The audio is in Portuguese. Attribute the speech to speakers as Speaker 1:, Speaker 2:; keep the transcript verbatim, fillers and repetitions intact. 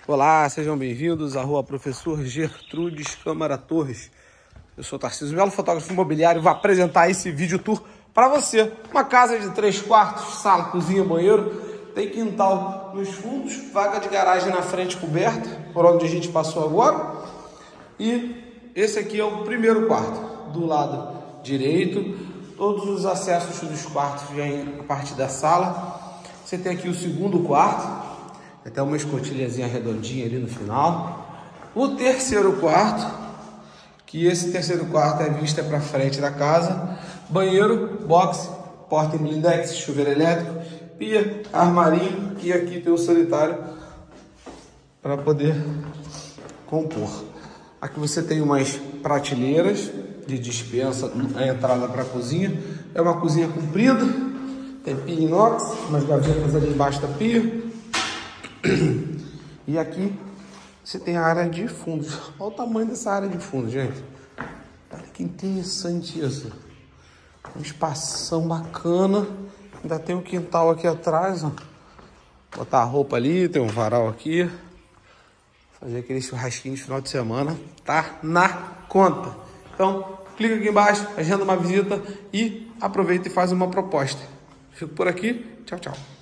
Speaker 1: Olá, sejam bem-vindos à rua Professor Gertrudes Câmara Torres. Eu sou Tarcísio Melo, fotógrafo imobiliário, vou apresentar esse vídeo tour para você. Uma casa de três quartos, sala, cozinha, banheiro, tem quintal nos fundos, vaga de garagem na frente coberta, por onde a gente passou agora. E esse aqui é o primeiro quarto, do lado direito. Todos os acessos dos quartos vêm a partir da sala. Você tem aqui o segundo quarto. Até uma escotilhazinha redondinha ali no final. O terceiro quarto, que esse terceiro quarto é vista para frente da casa. Banheiro, box, porta em blindex, chuveiro elétrico, pia, armarinho e aqui tem o sanitário para poder compor. Aqui você tem umas prateleiras de dispensa, a entrada para a cozinha. É uma cozinha comprida, tem pia inox, umas gavetas ali embaixo da pia. E aqui você tem a área de fundos. Olha o tamanho dessa área de fundos, gente. Olha que interessante isso. Um espação bacana. Ainda tem um quintal aqui atrás, ó. Botar a roupa ali, tem um varal aqui. Fazer aquele churrasquinho de final de semana. Tá na conta. Então, clica aqui embaixo, agenda uma visita e aproveita e faz uma proposta. Fico por aqui. Tchau, tchau.